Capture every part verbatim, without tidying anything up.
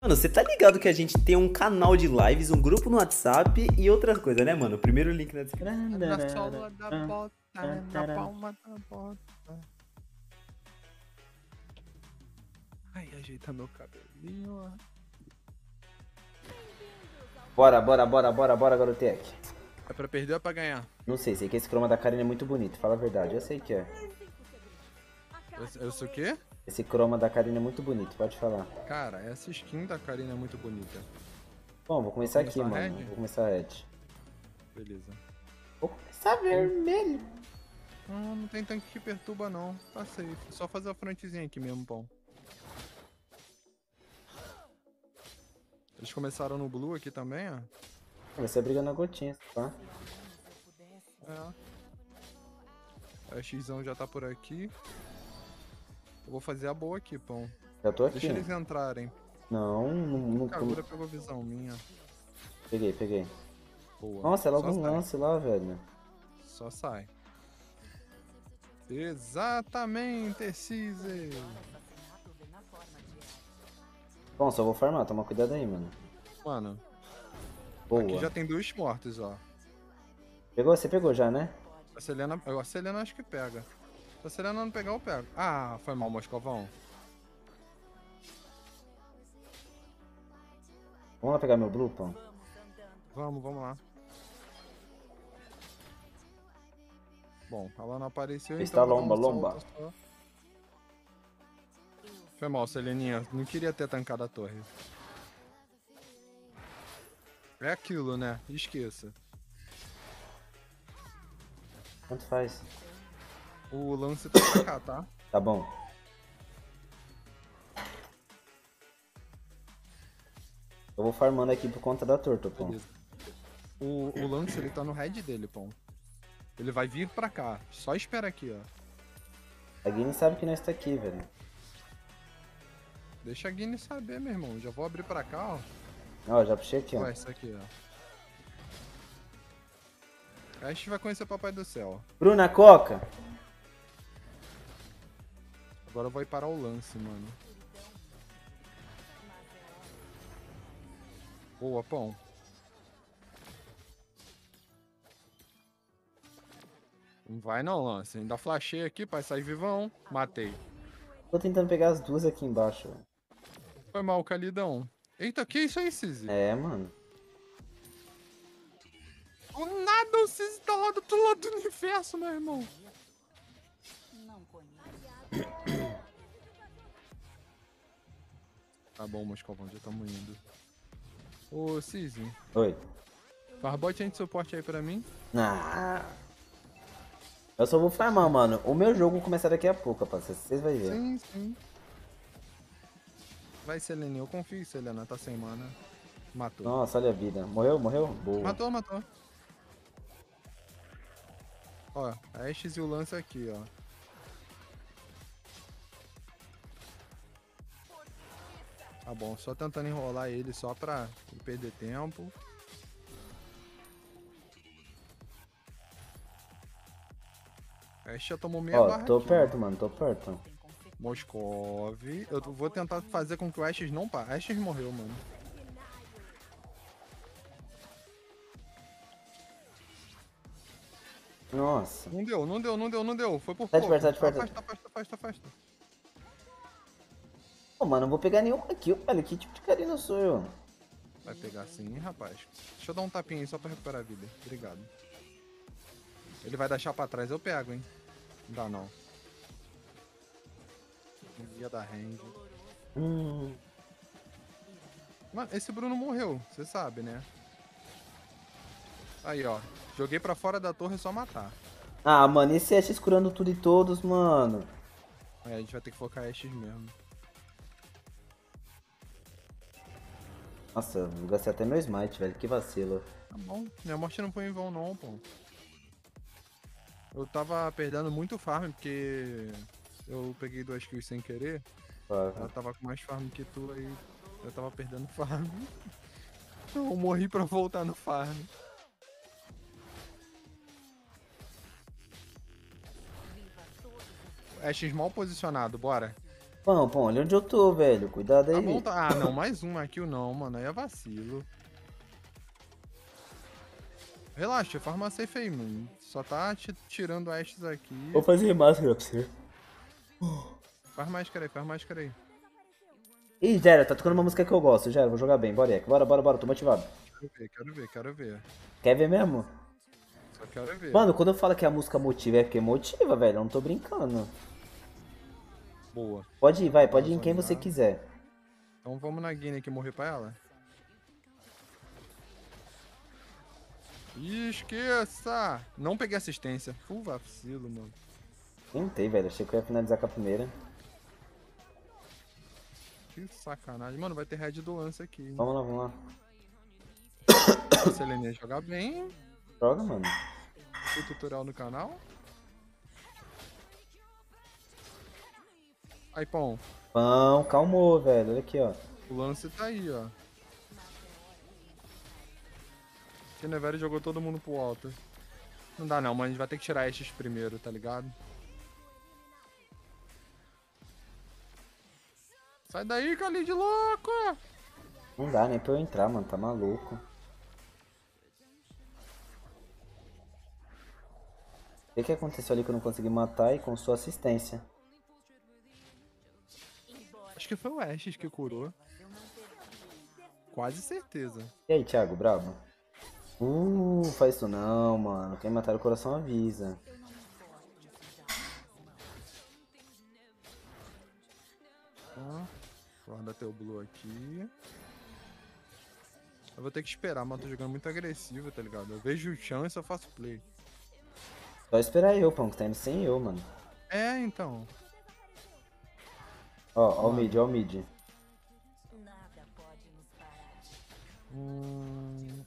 Mano, você tá ligado que a gente tem um canal de lives, um grupo no WhatsApp e outra coisa, né, mano? O primeiro link na descrição. Na sola da bota, na palma da bota. Ai, ajeita meu cabelinho, ó. Bora, bora, bora, bora, bora, Garotec. É pra perder ou é pra ganhar? Não sei, sei que esse croma da Karina é muito bonito, fala a verdade, eu sei que é. Eu, eu sei o quê? Esse croma da Karina é muito bonito, pode falar. Cara, essa skin da Karina é muito bonita. Bom, vou começar Vou aqui, começar mano. red? Vou começar red. Beleza. Vou começar vermelho. Não, não tem tanque que perturba não. Tá safe. Só fazer a frontezinha aqui mesmo, pão. Eles começaram no blue aqui também, ó. Vai ser brigando na gotinha, tá? É. A Xzão já tá por aqui. Eu vou fazer a boa aqui, pão. Já tô aqui. Deixa eles entrarem. Não, não, não. Kagura pegou visão minha. Peguei, peguei. Boa. Nossa, é logo Só um sai. lance lá, velho. Só sai. Exatamente, Cise. Bom, só vou farmar, toma cuidado aí, mano. Mano, Boa. aqui já tem dois mortos, ó. Pegou? Você pegou já, né? A Selena, a Selena acho que pega. Se a Selena não pegar, eu pego. Ah, foi mal, Moscovão. Vamos lá pegar meu blue, pão. Vamos, vamos lá. Bom, ela não apareceu, Está então vou dar lomba, um lomba. salto só. Foi mal, Seleninha. Não queria ter tancado a torre. É aquilo, né? Esqueça. Quanto faz? O lance tá pra cá, tá? Tá bom. Eu vou farmando aqui por conta da torta, pão. Beleza. O, o lance, ele tá no head dele, pão. Ele vai vir pra cá. Só espera aqui, ó. A Guinness sabe que nós tá aqui, velho. Deixa a Guinness saber, meu irmão. Já vou abrir pra cá, ó. Ó, já puxei aqui, ó. Ué, isso aqui, ó. A gente vai conhecer o Papai do Céu. Bruna Coca. Agora eu vou ir parar o lance, mano. Boa, pão. Não vai não, lance. Ainda flashei aqui pra sair vivão. Matei. Tô tentando pegar as duas aqui embaixo, velho. Foi mal, Calidão. Eita, que isso aí, Cizi? É, mano. Do nada o Cizi tá lá do outro lado do universo, meu irmão. Tá bom, Moscovão, já estamos indo. Ô, Cizi. Oi. Faz bot de suporte aí pra mim. Ah. Eu só vou farmar, mano. O meu jogo começar daqui a pouco, rapaz. Vocês vão ver. Sim, sim. Vai, Selene. Eu confio em Selena. Tá sem mana. Matou. Nossa, olha a vida. Morreu? Morreu? Boa. Matou, matou. Ó, a Ashes e o lance aqui, ó. Tá bom, só tentando enrolar ele só pra não perder tempo. A Ashe já tomou meia Ó, barra tô aqui, perto, ó. mano. Tô perto. Moscov. Eu vou tentar fazer com que o Ashes não pare. Ashes morreu, mano. Nossa. Não deu, não deu, não deu, não deu. Foi por Tá de pouco. perto, tá de perto. Afasta, afasta, afasta, afasta. Pô, mano, não vou pegar nenhuma kill, velho. Que tipo de carinho sou eu? Vai pegar sim, rapaz. Deixa eu dar um tapinha aí só pra recuperar a vida. Obrigado. Ele vai deixar pra trás, eu pego, hein. Não dá não. Não ia dar range. Hum. Mano, esse Bruno morreu, você sabe, né? Aí, ó. Joguei pra fora da torre, é só matar. Ah, mano, esse Ashe curando tudo e todos, mano. Aí a gente vai ter que focar Ashes mesmo. Nossa, eu gastei até meu smite, velho. Que vacilo. Tá bom. Minha morte não foi em vão, não, pô. Eu tava perdendo muito farm, porque eu peguei duas kills sem querer. Suave. Ela tava com mais farm que tu, aí eu tava perdendo farm. Eu morri pra voltar no farm. Ashes mal posicionado, bora. Pão, pão, olha onde eu tô, velho. Cuidado Tá aí. bom, tá. Ah, não, mais um aqui não, mano. Aí é vacilo. Relaxa, farma safe aí, mano. Só tá te tirando Ashes aqui. Vou fazer máscara pra você. Faz máscara aí, faz máscara aí. Ih, Jera, tá tocando uma música que eu gosto. Jera, vou jogar bem. Bora, Ek. Bora, bora, bora. Tô motivado. Quero ver, quero ver, quero ver. Quer ver mesmo? Só quero ver. Mano, quando eu falo que a música motiva, é porque motiva, velho. Eu não tô brincando. Boa. Pode ir, vai. Pode ir em Vamos quem você olhar. quiser. Então vamos na Guiné aqui morrer pra ela. Esqueça! Não peguei assistência. Full vacilo, mano. Tentei, velho. Achei que eu ia finalizar com a primeira. Que sacanagem. Mano, vai ter head do lance aqui. Hein? Vamos lá, vamos lá. A Selene ia jogar bem. Joga, mano. O tutorial no canal. Aí, pão. Pão, calmou, velho. Olha aqui, ó. O lance tá aí, ó. O Neveri jogou todo mundo pro alto. Não dá não, mas a gente vai ter que tirar estes primeiro, tá ligado? Sai daí, Khalid louco! Não dá nem pra eu entrar, mano. Tá maluco. O que que aconteceu ali que eu não consegui matar e com sua assistência? Acho que foi o Ashes que curou. Quase certeza. E aí, Thiago, brabo? Uh, faz isso não, mano. Quem matar o coração avisa. Tá. Guarda teu blue aqui. Eu vou ter que esperar, mas eu tô jogando muito agressivo, tá ligado? Eu vejo o chão e só faço play. Só esperar eu, pão, que tá indo sem eu, mano. É, então. Ó, ó o mid, ó o mid. Hum...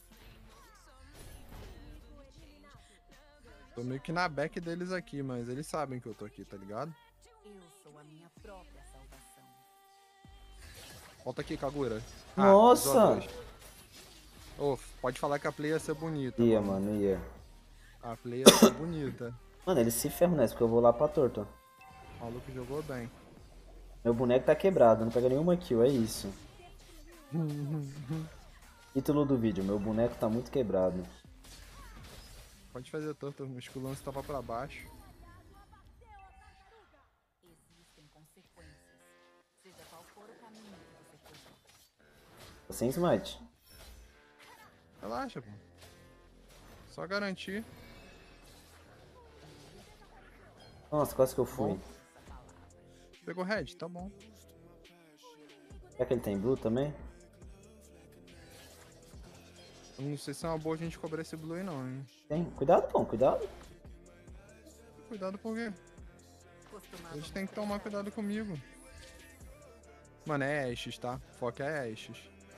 Tô meio que na back deles aqui, mas eles sabem que eu tô aqui, tá ligado? Eu sou a minha própria salvação. Volta aqui, Kagura. Nossa! Ô, pode falar que a play ia ser bonita. Ia, mano. mano, ia. A play ia ser bonita. Mano, eles se ferram nessa, porque eu vou lá pra torto. O maluco jogou bem. Meu boneco tá quebrado, não pega nenhuma kill, é isso. Título do vídeo, meu boneco tá muito quebrado. Pode fazer torto, o esculão estava pra baixo. Existem consequências, seja qual for o caminho que você for. Tô sem smite. Relaxa, pô. Só garantir. Nossa, quase que eu fui. Bom. Pegou red, tá bom. Será que ele tem blue também? Eu não sei se é uma boa a gente cobrar esse blue aí não, hein. Tem. Cuidado, pão, cuidado. Cuidado por quê? Costumava Eles têm que tomar cuidado comigo. Mano, é Ashes, tá? Foca é Ashes.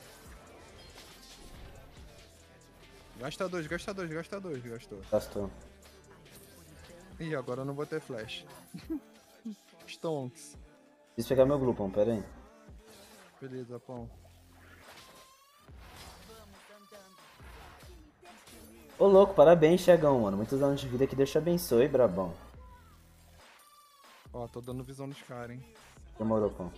Gasta dois, gasta dois, gasta dois, gastou. Gastou. Ih, agora eu não vou ter flash. Stonks. Preciso pegar meu blue, pão, pera aí. Beleza, pão. Ô louco, parabéns, Thiagão, mano. Muitos anos de vida, que Deus te abençoe, brabão. Ó, tô dando visão dos caras, hein. Demorou, pão.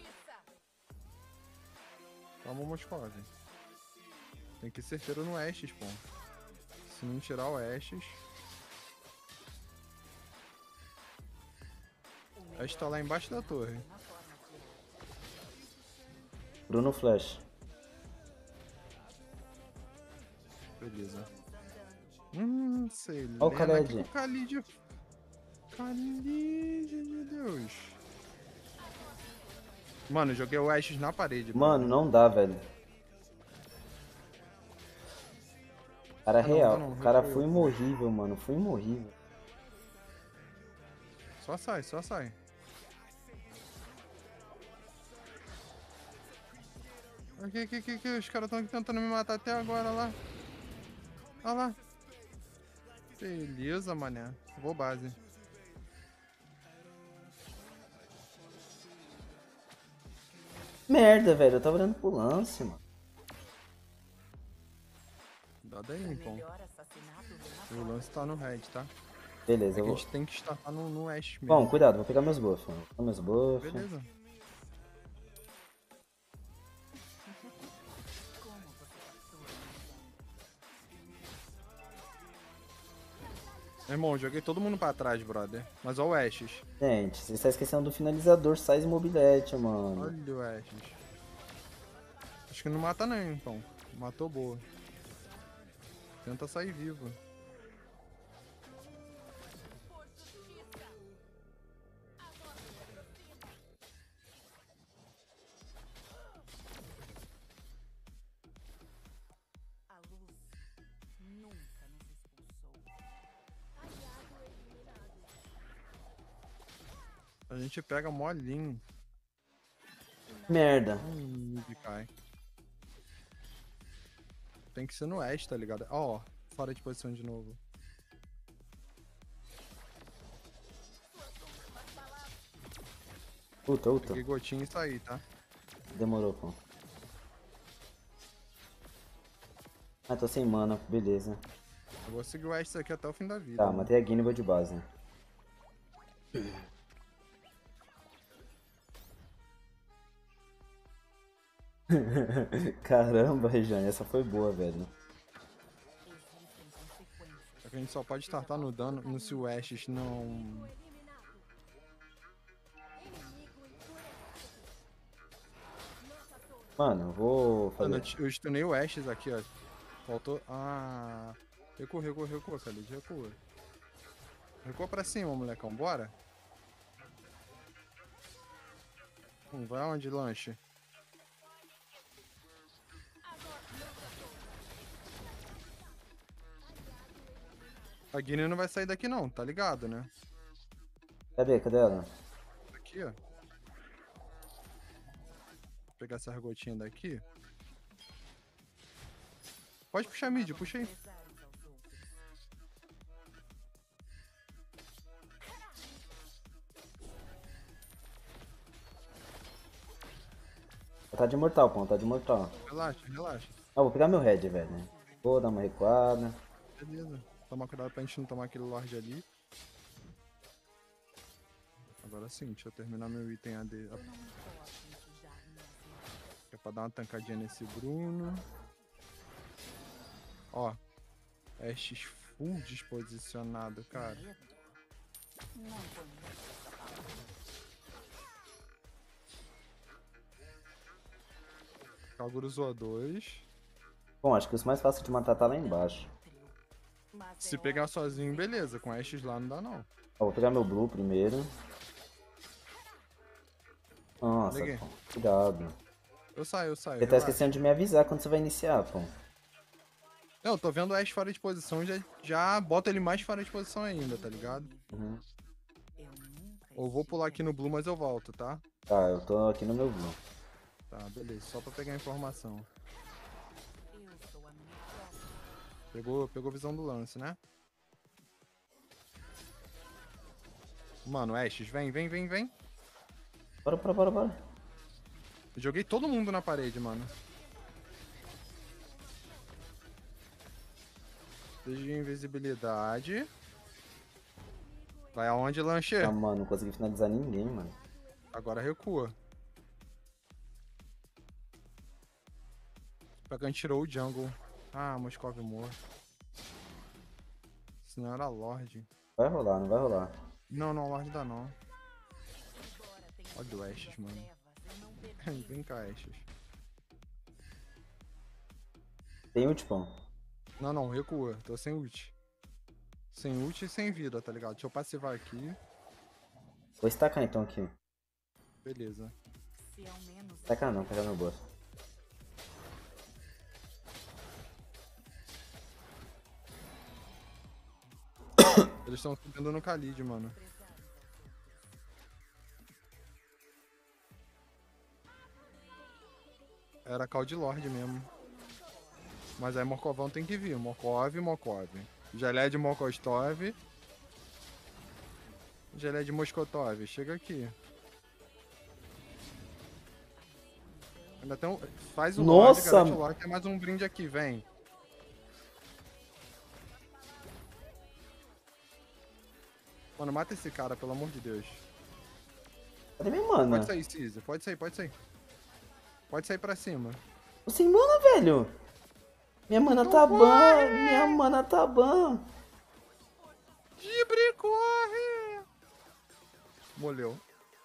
Calma, Moscov. Tem que ir certeiro no Ashes, pô. Se não tirar o Ashes... Ashes tá lá embaixo da torre. Bruno Flash. Beleza. Hum, sei Ó o lá. Khaled. O Khalid... Khalid, meu Deus. Mano, eu joguei o Ashes na parede. Mano, não dá, velho. Cara, Ah, não, real. não, não, O cara foi foi eu. imorrível, mano. Foi imorrível. Só sai, só sai. O que, que, que, que os caras estão tentando me matar até agora lá? Olha lá. Beleza, mané. Vou base. Merda, velho. Eu tava olhando pro lance, mano. Dá daí, pô. melhor assassinato do O lance tá no red, tá? Beleza, É eu que a vou. gente tem que startar no, no Ash mesmo. Bom, cuidado, vou pegar meus buffs, mano. Vou pegar meus buffs. Beleza. Meu irmão, joguei todo mundo pra trás, brother. Mas ó o Ashes. Gente, você está esquecendo do finalizador Sais Mobilete, mano. Olha o Ashes. Acho que não mata não, então. Matou boa. Tenta sair vivo. A luz nunca nos expulsou. A gente pega molinho. Merda. Hum, mid cai. Tem que ser no Ash, tá ligado? Ó, fora de posição de novo. Puta, puta. Peguei gotinha e saí, tá? Demorou, pô. Ah, tô sem mana, beleza. Eu vou seguir o Ash aqui até o fim da vida. Tá, né? matei a Guiné e vou de base. Caramba, Rejane, essa foi boa, velho. Existem consequências. Só que a gente só pode startar no dano no se o Ashes não... Mano, eu vou Mano, fazer. eu stunei o Ashes aqui, ó. Faltou... Ah... Recua, recua, recua, Khalid, recua. Recua pra cima, molecão, bora. Hum, vai aonde, lanche? A Guiné não vai sair daqui não, tá ligado, né? Cadê? Cadê ela? Aqui, ó. Vou pegar essa argotinha daqui. Pode puxar mid, puxa aí. Pesares aos outros. Ela tá de mortal, pô, tá de mortal. Relaxa, relaxa. Ah, vou pegar meu head, velho. Vou dar uma recuada. Beleza. Tomar cuidado pra gente não tomar aquele Lorde ali. Agora sim, deixa eu terminar meu item A D. Eu não me importo em sujar minhas mãos. Que é pra dar uma tancadinha nesse Bruno. Ó. Ashes full disposicionado, cara. Medo? Não conheço essa palavra. Kagura usou dois. Bom, acho que os mais fáceis de matar tá lá embaixo. Mas Se é pegar hora sozinho, beleza. Com Ashes lá não dá não. Ó, vou pegar meu blue primeiro. Nossa, Peguei. pô, cuidado. Eu saio, eu saio. Você tá relaxa. esquecendo de me avisar quando você vai iniciar, pô. Não, eu tô vendo o Ash fora de posição, já, já bota ele mais fora de posição ainda, tá ligado? Uhum. eu nunca Ou vou pular aqui no Blue, mas eu volto, tá? Tá, eu tô aqui no meu blue. Tá, beleza. Só pra pegar a informação. Eu sou a minha própria. Pegou, pegou visão do lance, né? Mano, Ashes, vem, vem, vem, vem. Bora, bora, bora, bora. Eu joguei todo mundo na parede, mano. Desde invisibilidade. Vai aonde, lanche? Ah, mano, não consegui finalizar ninguém, mano. Agora recua. Pegando tirou o jungle. Ah, Moscov morto. Senão era Lorde. Vai rolar, não vai rolar. Não, não, Lorde dá não. Embora tenha Olha o sido Ashes, das mano. trevas, eu não perdi. Vem cá, Ashes. Tem ult, pô. Não, não, recua. Tô sem ult. Sem ult e sem vida, tá ligado? Deixa eu passivar aqui. Vou estacar então aqui. Se Beleza. ao menos Estacar não, pegar meu bolso. Eles estão subindo no Khalid, mano. pesares aos outros. Era Call de Lorde mesmo. Mas aí Morkovão tem que vir. Morkov, Morkov. Gelé de Mokostov. Gelé de Moscotov. Chega aqui. Ainda tem um... Faz o Lorde, Nossa! garante o Lorde. Tem mais um brinde aqui, vem. Mano, mata esse cara, pelo amor de Deus. Cadê minha mana? Pode sair, Caesar. Pode sair, pode sair. Pode sair pra cima. Tô sem mana, velho. Minha mana Não tá vai! ban. Minha mana tá ban. G Equilibre, corre! Molhou.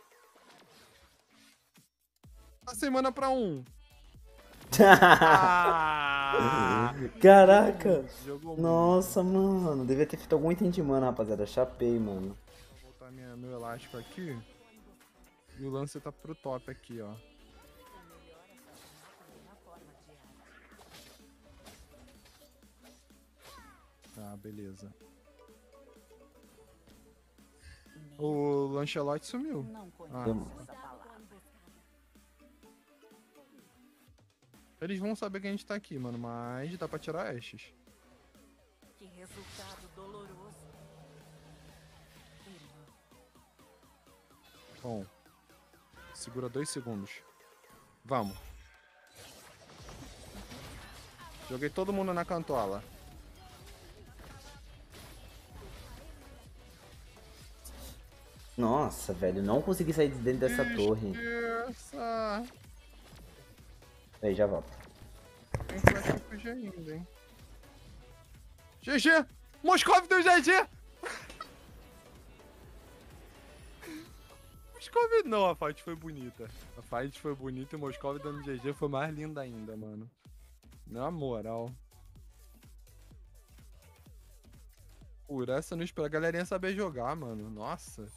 Tá sem mana pra um. Ah! Caraca! Jogou muito. Nossa, mano. Devia ter feito algum item de mana, rapaziada. Chapei, mano. Vou botar minha, meu elástico aqui. E o lance tá pro top aqui, ó. Tá, beleza. O Lancelot sumiu. Não Ah. conheço essa palavra. Eles vão saber que a gente tá aqui, mano, mas dá pra tirar Ashes. Que resultado doloroso. Irmão, Bom. Segura dois segundos. Vamos. Joguei todo mundo na cantola. Nossa, velho. Não consegui sair de dentro dessa torre. Esqueça. Aí, já volto. Tem flash pro G ainda, hein? G G! Moscov deu G G! Moscov não, a fight foi bonita. A fight foi bonita e o Moscov dando G G foi mais linda ainda, mano. Na moral. Por essa não espera a galerinha saber jogar, mano. Nossa.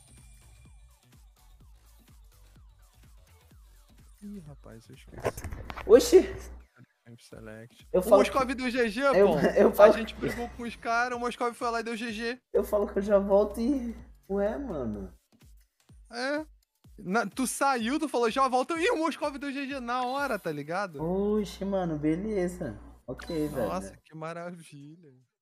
Ih, rapaz, eu esqueci. Oxi! Time select. Eu O falo Moscov deu G G, Eu- pô. eu falo A gente brigou com os caras, o Moscov foi lá e deu G G. Eu falo que eu já volto e... Ué, mano. É. Na- tu saiu, tu falou, já volta. Ih, o Moscov deu G G na hora, tá ligado? Oxi, mano. Beleza. Ok, velho. Nossa, que maravilha.